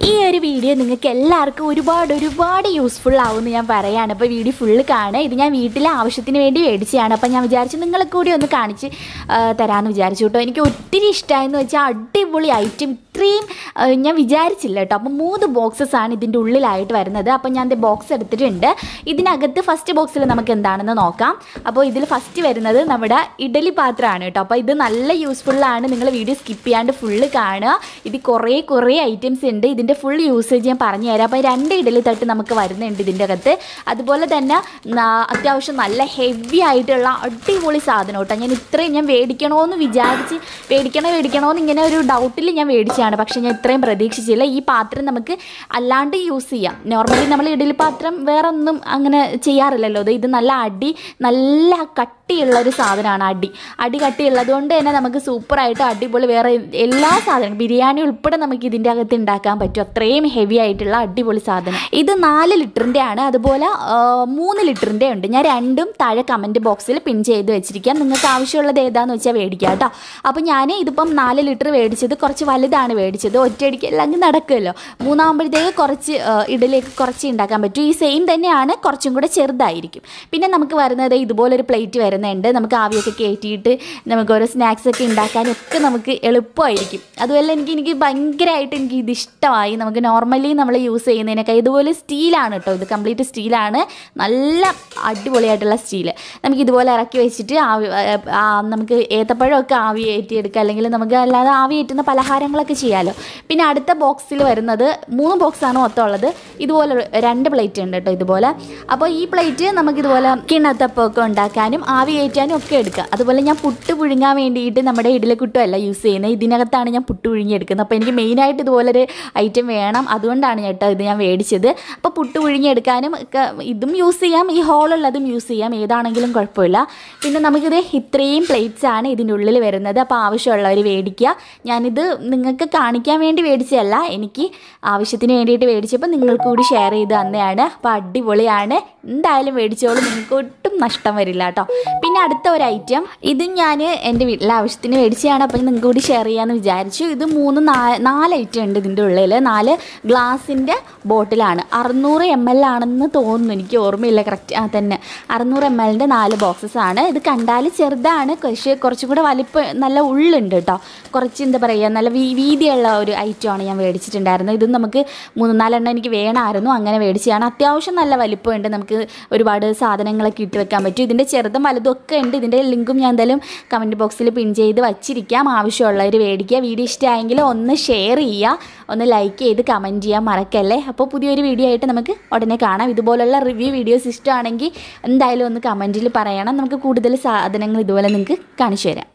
ഈ ഒരു വീഡിയോ നിങ്ങൾക്ക് എല്ലാവർക്കും ഒരുപാട് യൂസ്ഫുൾ ആവുമെന്ന് ഞാൻ പറയാണ്. അപ്പോൾ വീഡിയോ ഫുള്ള് കാണുക. ഇത് ഞാൻ വീട്ടിലെ ആവശ്യത്തിന് വേണ്ടി മേടിച്ചതാണ്. അപ്പോൾ ഞാൻ വിചാരിച്ചു നിങ്ങളെ കൂടി ഒന്ന് കാണിച്ച് തരാമെന്ന് വിചാരിച്ചു കേട്ടോ. എനിക്ക് ഒത്തിരി ഇഷ്ടമായെന്ന് വെച്ചാൽ അടിപൊളി ഐറ്റം, ഇത്രയും ഞാൻ വിചാരിച്ചില്ല കേട്ടോ. അപ്പോൾ 3 ബോക്സസ് ആണ് ഇതിൻ്റെ ഉള്ളിലായിട്ട് വരുന്നത്. അപ്പോൾ ഞാൻ ബോക്സ് എടുത്തിട്ടുണ്ട്. ഇതിനകത്ത് ഫസ്റ്റ് ബോക്സിൽ നമുക്ക് എന്താണെന്ന് നോക്കാം. അപ്പോൾ ഇതിൽ ഫസ്റ്റ് വരുന്നത് നമ്മുടെ ഇഡലി പാത്രമാണ് കേട്ടോ. അപ്പോൾ ഇത് നല്ല യൂസ്ഫുള്ളാണ്. നിങ്ങൾ വീഡിയോ സ്കിപ്പ് ചെയ്യാണ്ട് ഫുള്ള് കാണുക. ഇത് കുറേ ഐറ്റംസ് ഉണ്ട്. ഇതിൻ്റെ ഫുൾ യൂസേജ് ഞാൻ പറഞ്ഞു തരാം. അപ്പോൾ 2 ഇഡലി തട്ട് നമുക്ക് വരുന്നുണ്ട് ഇതിൻ്റെ അകത്ത്. അതുപോലെ തന്നെ അത്യാവശ്യം നല്ല ഹെവി ആയിട്ടുള്ള അടിപൊളി സാധനം കേട്ടോ. ഞാൻ ഇത്രയും മേടിക്കണമെന്ന് വിചാരിച്ച് മേടിക്കണമെന്ന് ഇങ്ങനെ ഒരു ഡൗട്ടിൽ ഞാൻ മേടിച്ചതാണ്. പക്ഷേ ഞാൻ ഇത്രയും പ്രതീക്ഷിച്ചില്ല. ഈ പാത്രം നമുക്ക് അല്ലാണ്ട് യൂസ് ചെയ്യാം. നോർമലി നമ്മൾ ഇഡലി പാത്രം വേറെ ഒന്നും അങ്ങനെ ചെയ്യാറില്ലല്ലോ. ഇത് നല്ല കട്ടിയുള്ളൊരു സാധനമാണ്. അടി കട്ടിയുള്ളത് കൊണ്ട് തന്നെ നമുക്ക് സൂപ്പറായിട്ട് അടിപൊളി വേറെ എല്ലാ സാധനവും ബിരിയാണി ഉൾപ്പെടെ നമുക്ക് ഇതിൻ്റെ അകത്ത് ഉണ്ടാക്കാൻ പറ്റും. അത്രയും ഹെവി ആയിട്ടുള്ള അടിപൊളി സാധനം. ഇത് 4 ലിറ്ററിൻ്റെ ആണ്. അതുപോലെ 3 ലിറ്ററിൻ്റെ ഉണ്ട്. ഞാൻ രണ്ടും താഴെ കമൻറ്റ് ബോക്സിൽ പിൻ ചെയ്ത് വെച്ചിരിക്കാം. നിങ്ങൾക്ക് ആവശ്യമുള്ളത് ഏതാണെന്ന് വെച്ചാൽ മേടിക്കാം കേട്ടോ. അപ്പോൾ ഞാൻ ഇതിപ്പം 4 ലിറ്റർ മേടിച്ചത് കുറച്ച് വലുതാണ് മേടിച്ചത്. ഒറ്റയടിക്ക് എല്ലാം നടക്കുമല്ലോ. 3ആകുമ്പോഴത്തേക്ക് കുറച്ച് ഇഡലിയൊക്കെ കുറച്ച് ഉണ്ടാക്കാൻ പറ്റും. ഈ സെയിം തന്നെയാണ്, കുറച്ചും കൂടെ ചെറുതായിരിക്കും. പിന്നെ നമുക്ക് വരുന്നത് ഇതുപോലൊരു പ്ലേറ്റ് വരുന്നുണ്ട്. നമുക്ക് ആവിയൊക്കെ കയറ്റിയിട്ട് നമുക്ക് ഓരോ സ്നാക്സൊക്കെ ഉണ്ടാക്കാനൊക്കെ നമുക്ക് എളുപ്പമായിരിക്കും. അതുപോലെ എനിക്ക് ഭയങ്കരമായിട്ട് ഇത് ഇഷ്ടമായി. നമുക്ക് നോർമലി നമ്മൾ യൂസ് ചെയ്യുന്നതിനൊക്കെ ഇതുപോലെ സ്റ്റീലാണ് കേട്ടോ. ഇത് കംപ്ലീറ്റ് സ്റ്റീലാണ്. നല്ല അടിപൊളിയായിട്ടുള്ള സ്റ്റീല്. നമുക്ക് ഇതുപോലെ ഇറക്കി വെച്ചിട്ട് നമുക്ക് ഏത്തപ്പഴമൊക്കെ ആവി കയറ്റിയെടുക്കുക, അല്ലെങ്കിൽ നമുക്ക് അല്ലാതെ ആവി കയറ്റുന്ന പലഹാരങ്ങളൊക്കെ ചെയ്യാമല്ലോ. പിന്നെ അടുത്ത ബോക്സിൽ വരുന്നത് 3 ബോക്സാണ് മൊത്തമുള്ളത്. ഇതുപോലെ 2 പ്ലേറ്റ് ഉണ്ട് കേട്ടോ ഇതുപോലെ. അപ്പോൾ ഈ പ്ലേറ്റ് നമുക്കിതുപോലെ കിണ്ണത്തപ്പമൊക്കെ ഉണ്ടാക്കാനും ആവി കയറ്റാനും ഒക്കെ എടുക്കാം. അതുപോലെ ഞാൻ പുട്ട് പുഴുങ്ങാൻ വേണ്ടിയിട്ട് നമ്മുടെ ഇഡലിക്കുട്ടമല്ല യൂസ് ചെയ്യുന്നത്. ഇതിനകത്താണ് ഞാൻ പുട്ട് പുഴുങ്ങിയെടുക്കുന്നത്. അപ്പോൾ എനിക്ക് മെയിനായിട്ട് ഇതുപോലൊരു ഐറ്റം വേണം. അതുകൊണ്ടാണ് കേട്ടോ ഇത് ഞാൻ മേടിച്ചത്. അപ്പോൾ പുട്ട് പുഴുങ്ങിയെടുക്കാനും ഒക്കെ ഇതും യൂസ് ചെയ്യാം, ഈ ഹോളുള്ളതും യൂസ് ചെയ്യാം. ഏതാണെങ്കിലും കുഴപ്പമില്ല. പിന്നെ നമുക്കിത് ഇത്രയും പ്ലേറ്റ്സ് ആണ് ഇതിൻ്റെ ഉള്ളിൽ വരുന്നത്. അപ്പോൾ ആവശ്യമുള്ളവർ മേടിക്കുക. ഞാനിത് നിങ്ങൾക്ക് കാണിക്കാൻ വേണ്ടി മേടിച്ചതല്ല, എനിക്ക് ആവശ്യത്തിന് വേണ്ടിയിട്ട് മേടിച്ചപ്പോൾ നിങ്ങൾക്ക് കൂടി ഷെയർ ചെയ്ത് തന്നെയാണ്. അപ്പോൾ അടിപൊളിയാണ്. എന്തായാലും മേടിച്ചോളൂ, നിങ്ങൾക്ക് ഒട്ടും നഷ്ടം വരില്ല കേട്ടോ. പിന്നെ അടുത്ത ഒരു ഐറ്റം, ഇതും ഞാൻ എൻ്റെ വീട്ടിലെ ആവശ്യത്തിന് മേടിച്ചതാണ്. അപ്പോൾ നിങ്ങൾക്ക് കൂടി ഷെയർ ചെയ്യാമെന്ന് വിചാരിച്ചു. ഇത് 4 ഐറ്റം ഉണ്ട് ഇതിൻ്റെ ഉള്ളിൽ. 4 ഗ്ലാസിൻ്റെ ബോട്ടിലാണ്. 600 ml ആണെന്ന് തോന്നുന്നു, എനിക്ക് ഓർമ്മയില്ല കറക്റ്റ്. തന്നെ 600 ml 4 ബോക്സസ് ആണ്. ഇത് കണ്ടാൽ ചെറുതാണ്, പക്ഷേ കുറച്ചും കൂടെ വലിപ്പം നല്ല ഉള്ളുണ്ട് കേട്ടോ. കുറച്ച് എന്താ പറയുക, നല്ല വീതിയുള്ള ഒരു ഐറ്റമാണ് ഞാൻ മേടിച്ചിട്ടുണ്ടായിരുന്നത്. ഇത് നമുക്ക് 3-4 എണ്ണം എനിക്ക് വേണമായിരുന്നു, അങ്ങനെ മേടിച്ചതാണ്. അത്യാവശ്യം നല്ല വലിപ്പമുണ്ട്. നമുക്ക് ഒരുപാട് സാധനങ്ങളൊക്കെ ഇട്ട് വെക്കാൻ പറ്റും. ഇതിൻ്റെ ചെറുതും വലുതും ഒക്കെ ഉണ്ട്. ഇതിൻ്റെ ലിങ്കും ഞാൻ എന്തായാലും കമൻറ്റ് ബോക്സിൽ പിൻ ചെയ്ത് വച്ചിരിക്കാം. ആവശ്യമുള്ളവർ മേടിക്കുക. വീഡിയോ ഇഷ്ടമായെങ്കിൽ ഒന്ന് ഷെയർ ചെയ്യുക, ഒന്ന് ലൈക്ക് ചെയ്ത് കമൻറ്റ് ചെയ്യാൻ മറക്കല്ലേ. അപ്പോൾ പുതിയൊരു വീഡിയോ ആയിട്ട് നമുക്ക് ഉടനെ കാണാം. ഇതുപോലുള്ള റിവ്യൂ വീഡിയോസ് ഇഷ്ടമാണെങ്കിൽ എന്തായാലും ഒന്ന് കമൻറ്റിൽ പറയണം. നമുക്ക് കൂടുതൽ സാധനങ്ങൾ ഇതുപോലെ നിങ്ങൾക്ക് കാണിച്ചു തരാം.